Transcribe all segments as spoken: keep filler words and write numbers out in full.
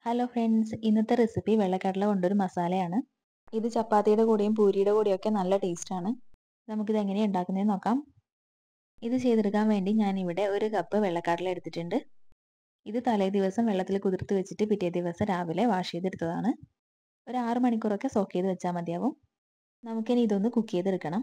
Hello friends, ഇന്നത്തെ recipe വെള്ളക്കടല കൊണ്ടൊരു മസാലയാണ്. ഇത് ചപ്പാത്തിയുടെ കൂടെയും പൂരിയുടെ കൂടെയും ഒക്കെ നല്ല ടേസ്റ്റാണ്. നമുക്കിത് എങ്ങനെയാണ് ഉണ്ടാക്കുന്നതെന്ന് നോക്കാം. ഇത് ചെയ്തെടുക്കാൻ വേണ്ടി ഞാനിവിടെ ഒരു കപ്പ് വെള്ളക്കടല എടുത്തിട്ടുണ്ട്. ഇത് തലേ ദിവസം വെള്ളത്തിൽ കുതിർത്ത് വെച്ചിട്ട് പിറ്റേ ദിവസം രാവിലെ വാഷ് ചെയ്തെടുത്തതാണ്. ഒരു ആറ് മണിക്കൂറൊക്കെ സോക്ക് ചെയ്ത് വെച്ചാൽ മതിയാവും. നമുക്കിനി ഇതൊന്ന് കുക്ക് ചെയ്തെടുക്കണം.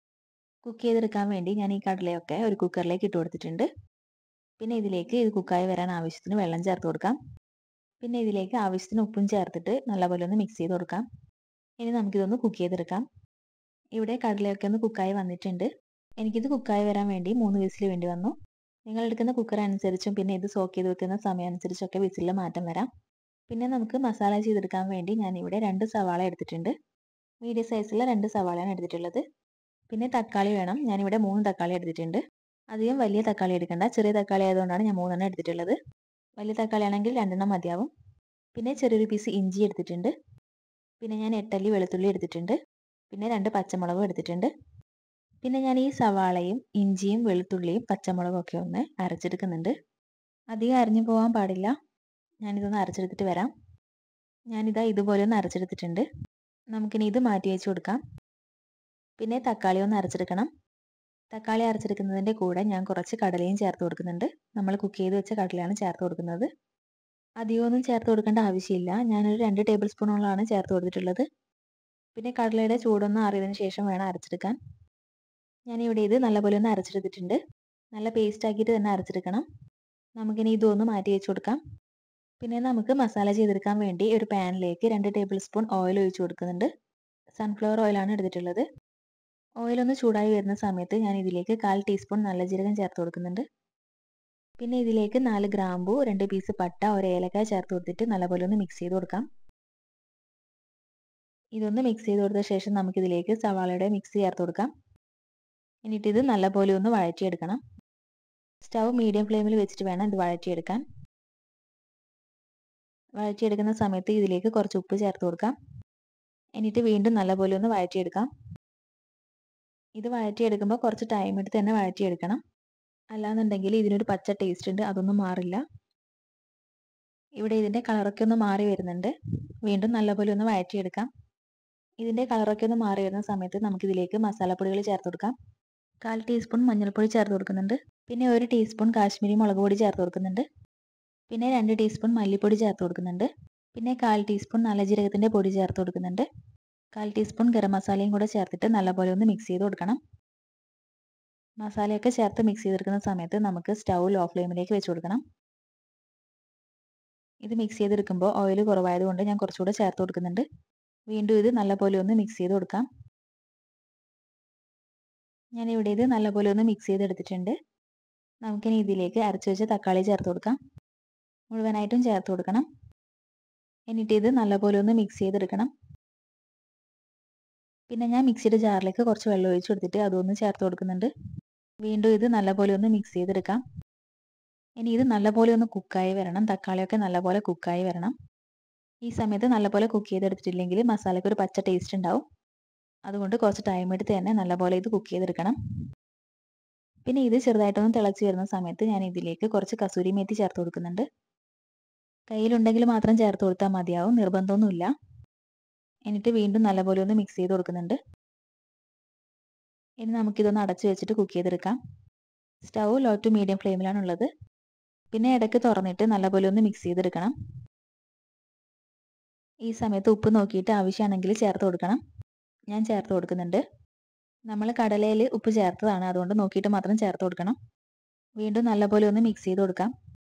കുക്ക് ചെയ്തെടുക്കാൻ വേണ്ടി ഞാൻ ഈ കടലയൊക്കെ ഒരു കുക്കറിലേക്ക് ഇട്ട് കൊടുത്തിട്ടുണ്ട്. പിന്നെ ഇതിലേക്ക് ഇത് കുക്കായി വരാൻ ആവശ്യത്തിന് വെള്ളം ചേർത്ത് കൊടുക്കാം. പിന്നെ ഇതിലേക്ക് ആവശ്യത്തിന് ഉപ്പും ചേർത്തിട്ട് നല്ലപോലെ ഒന്ന് മിക്സ് ചെയ്ത് കൊടുക്കാം. ഇനി നമുക്കിതൊന്ന് കുക്ക് ചെയ്തെടുക്കാം. ഇവിടെ കടലയൊക്കെ ഒന്ന് കുക്കായി വന്നിട്ടുണ്ട്. എനിക്കിത് കുക്കായി വരാൻ വേണ്ടി മൂന്ന് വിസിൽ വേണ്ടി വന്നു. നിങ്ങൾ എടുക്കുന്ന കുക്കർ അനുസരിച്ചും പിന്നെ ഇത് സോക്ക് ചെയ്ത് വെക്കുന്ന സമയം അനുസരിച്ചൊക്കെ വിസിലിൽ മാറ്റം വരാം. പിന്നെ നമുക്ക് മസാല ചെയ്തെടുക്കാൻ വേണ്ടി ഞാനിവിടെ രണ്ട് സവാള എടുത്തിട്ടുണ്ട്. മീഡിയം സൈസിലുള്ള രണ്ട് സവാളയാണ് എടുത്തിട്ടുള്ളത്. പിന്നെ തക്കാളി വേണം. ഞാനിവിടെ മൂന്ന് തക്കാളി എടുത്തിട്ടുണ്ട്. അധികം വലിയ തക്കാളി എടുക്കണ്ട, ചെറിയ തക്കാളി ആയതുകൊണ്ടാണ് ഞാൻ മൂന്നെണ്ണം എടുത്തിട്ടുള്ളത്. വലിയ തക്കാളി ആണെങ്കിൽ രണ്ടെണ്ണം മതിയാവും. പിന്നെ ചെറിയൊരു പീസ് ഇഞ്ചി എടുത്തിട്ടുണ്ട്. പിന്നെ ഞാൻ എട്ടല്ലി വെളുത്തുള്ളി എടുത്തിട്ടുണ്ട്. പിന്നെ രണ്ട് പച്ചമുളകും എടുത്തിട്ടുണ്ട്. പിന്നെ ഞാൻ ഈ സവാളയും ഇഞ്ചിയും വെളുത്തുള്ളിയും പച്ചമുളകും ഒക്കെ ഒന്ന് അരച്ചെടുക്കുന്നുണ്ട്. അധികം അരിഞ്ഞു പോകാൻ പാടില്ല. ഞാനിതൊന്ന് അരച്ചെടുത്തിട്ട് വരാം. ഞാനിതാ ഇതുപോലെ ഒന്ന് അരച്ചെടുത്തിട്ടുണ്ട്. നമുക്കിനി ഇത് മാറ്റി വെച്ച് കൊടുക്കാം. പിന്നെ തക്കാളി ഒന്ന് അരച്ചെടുക്കണം. തക്കാളി അരച്ചെടുക്കുന്നതിൻ്റെ കൂടെ ഞാൻ കുറച്ച് കടലയും ചേർത്ത് കൊടുക്കുന്നുണ്ട്. നമ്മൾ കുക്ക് ചെയ്ത് വെച്ച കടലയാണ് ചേർത്ത് കൊടുക്കുന്നത്. അധികമൊന്നും ചേർത്ത് കൊടുക്കേണ്ട ആവശ്യമില്ല. ഞാനൊരു രണ്ട് ടേബിൾ സ്പൂണോളാണ് ചേർത്ത് കൊടുത്തിട്ടുള്ളത്. പിന്നെ കടലയുടെ ചൂടൊന്ന് ആറിയതിന് ശേഷം വേണം അരച്ചെടുക്കാൻ. ഞാനിവിടെ ഇത് നല്ലപോലെ ഒന്ന് അരച്ചെടുത്തിട്ടുണ്ട്. നല്ല പേസ്റ്റ് ആക്കിയിട്ട് തന്നെ അരച്ചെടുക്കണം. നമുക്കിനി ഇതൊന്ന് മാറ്റി വെച്ച് കൊടുക്കാം. പിന്നെ നമുക്ക് മസാല ചെയ്തെടുക്കാൻ വേണ്ടി ഒരു പാനിലേക്ക് രണ്ട് ടേബിൾ സ്പൂൺ ഓയിൽ ഒഴിച്ച് കൊടുക്കുന്നുണ്ട്. സൺഫ്ലവർ ഓയിലാണ് എടുത്തിട്ടുള്ളത്. ഓയിലൊന്ന് ചൂടായി വരുന്ന സമയത്ത് ഞാൻ ഇതിലേക്ക് കാൽ ടീസ്പൂൺ നല്ല ജീരകം ചേർത്ത് കൊടുക്കുന്നുണ്ട്. പിന്നെ ഇതിലേക്ക് നാല് ഗ്രാമ്പൂ, രണ്ട് പീസ് പട്ട, ഒരു ഏലക്കായ ചേർത്ത് കൊടുത്തിട്ട് നല്ലപോലെ ഒന്ന് മിക്സ് ചെയ്ത് കൊടുക്കാം. ഇതൊന്ന് മിക്സ് ചെയ്ത് കൊടുത്ത ശേഷം നമുക്കിതിലേക്ക് സവാളയുടെ മിക്സ് ചേർത്ത് കൊടുക്കാം. എന്നിട്ട് ഇത് നല്ലപോലെ ഒന്ന് വഴറ്റിയെടുക്കണം. സ്റ്റൗ മീഡിയം ഫ്ലെയിമിൽ വെച്ചിട്ട് വേണം ഇത് വഴറ്റിയെടുക്കാൻ. വഴറ്റിയെടുക്കുന്ന സമയത്ത് ഇതിലേക്ക് കുറച്ച് ഉപ്പ് ചേർത്ത് കൊടുക്കാം. എന്നിട്ട് വീണ്ടും നല്ലപോലെ ഒന്ന് വഴറ്റിയെടുക്കാം. ഇത് വഴറ്റിയെടുക്കുമ്പോൾ കുറച്ച് ടൈം എടുത്ത് തന്നെ വഴറ്റിയെടുക്കണം. അല്ലാന്നുണ്ടെങ്കിൽ ഇതിനൊരു പച്ച ടേസ്റ്റ് ഉണ്ട്, അതൊന്നും മാറില്ല. ഇവിടെ ഇതിൻ്റെ കളറൊക്കെ ഒന്ന് മാറി വരുന്നുണ്ട്. വീണ്ടും നല്ലപോലെ ഒന്ന് വഴറ്റിയെടുക്കാം. ഇതിൻ്റെ കളറൊക്കെ ഒന്ന് മാറി വരുന്ന സമയത്ത് നമുക്കിതിലേക്ക് മസാലപ്പൊടികൾ ചേർത്ത് കൊടുക്കാം. കാൽ ടീസ്പൂൺ മഞ്ഞൾപ്പൊടി ചേർത്ത് കൊടുക്കുന്നുണ്ട്. പിന്നെ ഒരു ടീസ്പൂൺ കാശ്മീരി മുളക് പൊടി ചേർത്ത് കൊടുക്കുന്നുണ്ട്. പിന്നെ രണ്ട് ടീസ്പൂൺ മല്ലിപ്പൊടി ചേർത്ത് കൊടുക്കുന്നുണ്ട്. പിന്നെ കാൽ ടീസ്പൂൺ നല്ല ജീരകത്തിൻ്റെ പൊടി ചേർത്ത് കൊടുക്കുന്നുണ്ട്. കാൽ ടീസ്പൂൺ ഗരം മസാലയും കൂടെ ചേർത്തിട്ട് നല്ലപോലെ ഒന്ന് മിക്സ് ചെയ്ത് കൊടുക്കണം. മസാലയൊക്കെ ചേർത്ത് മിക്സ് ചെയ്തെടുക്കുന്ന സമയത്ത് നമുക്ക് സ്റ്റൗ ലോ ഫ്ലെയിമിലേക്ക് വെച്ച് കൊടുക്കണം. ഇത് മിക്സ് ചെയ്തെടുക്കുമ്പോൾ ഓയിൽ കുറവായതുകൊണ്ട് ഞാൻ കുറച്ചുകൂടെ ചേർത്ത് കൊടുക്കുന്നുണ്ട്. വീണ്ടും ഇത് നല്ലപോലെ ഒന്ന് മിക്സ് ചെയ്ത് കൊടുക്കാം. ഞാനിവിടെ ഇത് നല്ലപോലെ ഒന്ന് മിക്സ് ചെയ്തെടുത്തിട്ടുണ്ട്. നമുക്കിനി ഇതിലേക്ക് അരച്ച് വെച്ച തക്കാളി ചേർത്ത് കൊടുക്കാം. മുഴുവനായിട്ടും ചേർത്ത് കൊടുക്കണം. എന്നിട്ട് ഇത് നല്ലപോലെ ഒന്ന് മിക്സ് ചെയ്തെടുക്കണം. പിന്നെ ഞാൻ മിക്സിയുടെ ജാറിലേക്ക് കുറച്ച് വെള്ളം ഒഴിച്ച് കൊടുത്തിട്ട് അതൊന്ന് ചേർത്ത് കൊടുക്കുന്നുണ്ട്. വീണ്ടും ഇത് നല്ലപോലെ ഒന്ന് മിക്സ് ചെയ്തെടുക്കാം. ഇനി ഇത് നല്ലപോലെ ഒന്ന് കുക്കായി വരണം. തക്കാളിയൊക്കെ നല്ലപോലെ കുക്കായി വരണം. ഈ സമയത്ത് നല്ലപോലെ കുക്ക് ചെയ്തെടുത്തിട്ടില്ലെങ്കിൽ മസാലയ്ക്ക് ഒരു പച്ച ടേസ്റ്റ് ഉണ്ടാവും. അതുകൊണ്ട് കുറച്ച് ടൈം എടുത്ത് തന്നെ നല്ലപോലെ ഇത് കുക്ക് ചെയ്തെടുക്കണം. പിന്നെ ഇത് ചെറുതായിട്ടൊന്ന് തിളച്ച് വരുന്ന സമയത്ത് ഞാൻ ഇതിലേക്ക് കുറച്ച് കസൂരി മേത്തി ചേർത്ത് കൊടുക്കുന്നുണ്ട്. കയ്യിലുണ്ടെങ്കിൽ മാത്രം ചേർത്ത് കൊടുത്താൽ മതിയാവും, നിർബന്ധമൊന്നുമില്ല. എന്നിട്ട് വീണ്ടും നല്ലപോലെ ഒന്ന് മിക്സ് ചെയ്ത് കൊടുക്കുന്നുണ്ട്. ഇനി നമുക്കിതൊന്ന് അടച്ചു വെച്ചിട്ട് കുക്ക് ചെയ്തെടുക്കാം. സ്റ്റൗ ലോ ടു മീഡിയം ഫ്ലെയിമിലാണുള്ളത്. പിന്നെ ഇടയ്ക്ക് തുറന്നിട്ട് നല്ലപോലെ ഒന്ന് മിക്സ് ചെയ്തെടുക്കണം. ഈ സമയത്ത് ഉപ്പ് നോക്കിയിട്ട് ആവശ്യമാണെങ്കിൽ ചേർത്ത് കൊടുക്കണം. ഞാൻ ചേർത്ത് കൊടുക്കുന്നുണ്ട്. നമ്മൾ കടലയിൽ ഉപ്പ് ചേർത്തതാണ്, അതുകൊണ്ട് നോക്കിയിട്ട് മാത്രം ചേർത്ത് കൊടുക്കണം. വീണ്ടും നല്ലപോലെ ഒന്ന് മിക്സ് ചെയ്ത് കൊടുക്കാം.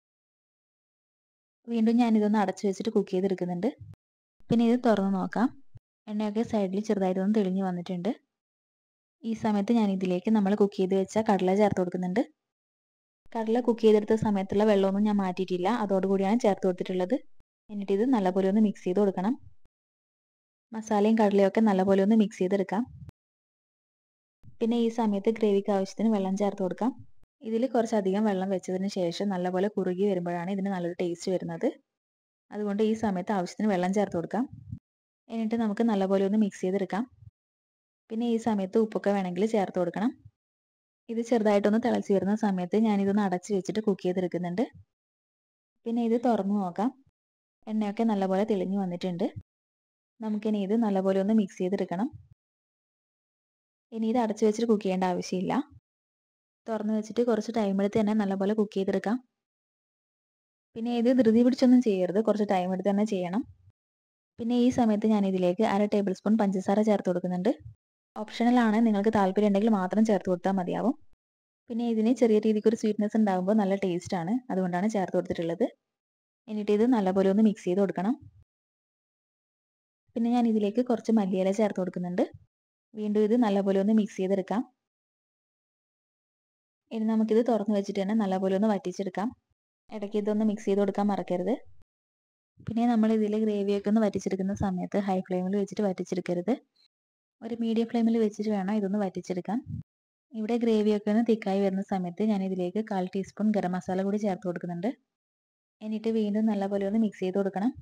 വീണ്ടും ഞാനിതൊന്ന് അടച്ചു വെച്ചിട്ട് കുക്ക് ചെയ്തെടുക്കുന്നുണ്ട്. പിന്നെ ഇത് തുറന്ന് നോക്കാം. എണ്ണയൊക്കെ സൈഡിൽ ചെറുതായിട്ടൊന്ന് തെളിഞ്ഞ് വന്നിട്ടുണ്ട്. ഈ സമയത്ത് ഞാൻ ഇതിലേക്ക് നമ്മൾ കുക്ക് ചെയ്ത് വെച്ച കടല ചേർത്ത് കൊടുക്കുന്നുണ്ട്. കടല കുക്ക് ചെയ്തെടുത്ത സമയത്തുള്ള വെള്ളമൊന്നും ഞാൻ മാറ്റിയിട്ടില്ല, അതോടുകൂടിയാണ് ചേർത്ത് കൊടുത്തിട്ടുള്ളത്. എന്നിട്ട് ഇത് നല്ലപോലെ ഒന്ന് മിക്സ് ചെയ്ത് കൊടുക്കണം. മസാലയും കടലയൊക്കെ നല്ലപോലെ ഒന്ന് മിക്സ് ചെയ്തെടുക്കാം. പിന്നെ ഈ സമയത്ത് ഗ്രേവിക്ക് ആവശ്യത്തിന് വെള്ളം ചേർത്ത് കൊടുക്കാം. ഇതിൽ കുറച്ചധികം വെള്ളം വെച്ചതിന് ശേഷം നല്ലപോലെ കുറുകി വരുമ്പോഴാണ് ഇതിന് നല്ലൊരു ടേസ്റ്റ് വരുന്നത്. അതുകൊണ്ട് ഈ സമയത്ത് ആവശ്യത്തിന് വെള്ളം ചേർത്ത് കൊടുക്കാം. എന്നിട്ട് നമുക്ക് നല്ലപോലെ ഒന്ന് മിക്സ് ചെയ്തെടുക്കാം. പിന്നെ ഈ സമയത്ത് ഉപ്പൊക്കെ വേണമെങ്കിൽ ചേർത്ത് കൊടുക്കണം. ഇത് ചെറുതായിട്ടൊന്ന് തിളച്ച് വരുന്ന സമയത്ത് ഞാനിതൊന്ന് അടച്ച് വെച്ചിട്ട് കുക്ക് ചെയ്തെടുക്കുന്നുണ്ട്. പിന്നെ ഇത് തുറന്നു നോക്കാം. എണ്ണയൊക്കെ നല്ലപോലെ തെളിഞ്ഞു വന്നിട്ടുണ്ട്. നമുക്കിനി ഇത് നല്ലപോലെ ഒന്ന് മിക്സ് ചെയ്തെടുക്കണം. ഇനി ഇത് അടച്ചു വെച്ചിട്ട് കുക്ക് ചെയ്യേണ്ട ആവശ്യമില്ല. തുറന്ന് വെച്ചിട്ട് കുറച്ച് ടൈം എടുത്ത് തന്നെ നല്ലപോലെ കുക്ക് ചെയ്തെടുക്കാം. പിന്നെ ഇത് ധൃതി പിടിച്ചൊന്നും ചെയ്യരുത്, കുറച്ച് ടൈം എടുത്ത് തന്നെ ചെയ്യണം. പിന്നെ ഈ സമയത്ത് ഞാൻ ഇതിലേക്ക് അര ടേബിൾ സ്പൂൺ പഞ്ചസാര ചേർത്ത് കൊടുക്കുന്നുണ്ട്. ഓപ്ഷണലാണ്, നിങ്ങൾക്ക് താല്പര്യം ഉണ്ടെങ്കിൽ മാത്രം ചേർത്ത് കൊടുത്താൽ മതിയാവും. പിന്നെ ഇതിന് ചെറിയ രീതിക്ക് ഒരു സ്വീറ്റ്നെസ് ഉണ്ടാകുമ്പോൾ നല്ല ടേസ്റ്റ് ആണ്, അതുകൊണ്ടാണ് ചേർത്ത് കൊടുത്തിട്ടുള്ളത്. എന്നിട്ട് ഇത് നല്ലപോലെ ഒന്ന് മിക്സ് ചെയ്ത് കൊടുക്കണം. പിന്നെ ഞാൻ ഇതിലേക്ക് കുറച്ച് മല്ലിയില ചേർത്ത് കൊടുക്കുന്നുണ്ട്. വീണ്ടും ഇത് നല്ലപോലെ ഒന്ന് മിക്സ് ചെയ്തെടുക്കാം. ഇനി നമുക്കിത് തുറന്ന് വെച്ചിട്ട് തന്നെ നല്ലപോലെ ഒന്ന് വറ്റിച്ചെടുക്കാം. ഇടയ്ക്ക് ഇതൊന്ന് മിക്സ് ചെയ്ത് കൊടുക്കാൻ മറക്കരുത്. പിന്നെ നമ്മൾ ഇതിൽ ഗ്രേവിയൊക്കെ ഒന്ന് വറ്റിച്ചെടുക്കുന്ന സമയത്ത് ഹൈ ഫ്ലെയിമിൽ വെച്ചിട്ട് വറ്റിച്ചെടുക്കരുത്. ഒരു മീഡിയം ഫ്ലെയിമിൽ വെച്ചിട്ട് വേണം ഇതൊന്ന് വറ്റിച്ചെടുക്കാൻ. ഇവിടെ ഗ്രേവിയൊക്കെ ഒന്ന് തിക്കായി വരുന്ന സമയത്ത് ഞാൻ ഇതിലേക്ക് കാൽ ടീസ്പൂൺ ഗരം മസാല കൂടി ചേർത്ത് കൊടുക്കുന്നുണ്ട്. എന്നിട്ട് വീണ്ടും നല്ലപോലെ ഒന്ന് മിക്സ് ചെയ്ത് കൊടുക്കണം.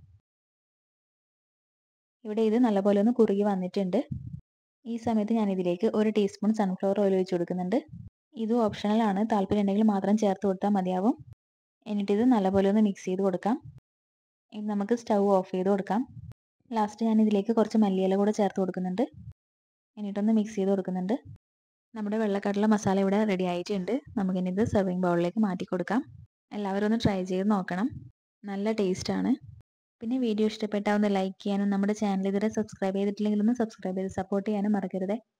ഇവിടെ ഇത് നല്ലപോലെ ഒന്ന് കുറുകി വന്നിട്ടുണ്ട്. ഈ സമയത്ത് ഞാൻ ഇതിലേക്ക് ഒരു ടീസ്പൂൺ സൺഫ്ലവർ ഓയിൽ ഒഴിച്ച് കൊടുക്കുന്നുണ്ട്. ഇത് ഓപ്ഷണൽ ആണ്, താല്പര്യം ഉണ്ടെങ്കിൽ മാത്രം ചേർത്ത് കൊടുത്താൽ മതിയാവും. എന്നിട്ടിത് നല്ലപോലെ ഒന്ന് മിക്സ് ചെയ്ത് കൊടുക്കാം. ഇനി നമുക്ക് സ്റ്റൗ ഓഫ് ചെയ്ത് കൊടുക്കാം. ലാസ്റ്റ് ഞാൻ ഇതിലേക്ക് കുറച്ച് മല്ലിയില കൂടെ ചേർത്ത് കൊടുക്കുന്നുണ്ട്. എന്നിട്ടൊന്ന് മിക്സ് ചെയ്ത് കൊടുക്കുന്നുണ്ട്. നമ്മുടെ വെള്ളക്കടല മസാല ഇവിടെ റെഡി ആയിട്ടുണ്ട്. നമുക്കിനി ഇത് സെർവിങ് ബൗളിലേക്ക് മാറ്റി കൊടുക്കാം. എല്ലാവരും ഒന്ന് ട്രൈ ചെയ്ത് നോക്കണം, നല്ല ടേസ്റ്റ് ആണ്. പിന്നെ വീഡിയോ ഇഷ്ടപ്പെട്ടാൽ ഒന്ന് ലൈക്ക് ചെയ്യാനും നമ്മുടെ ചാനൽ ഇതുവരെ സബ്സ്ക്രൈബ് ചെയ്തിട്ടില്ലെങ്കിൽ ഒന്ന് സബ്സ്ക്രൈബ് ചെയ്ത് സപ്പോർട്ട് ചെയ്യാനും മറക്കരുത്.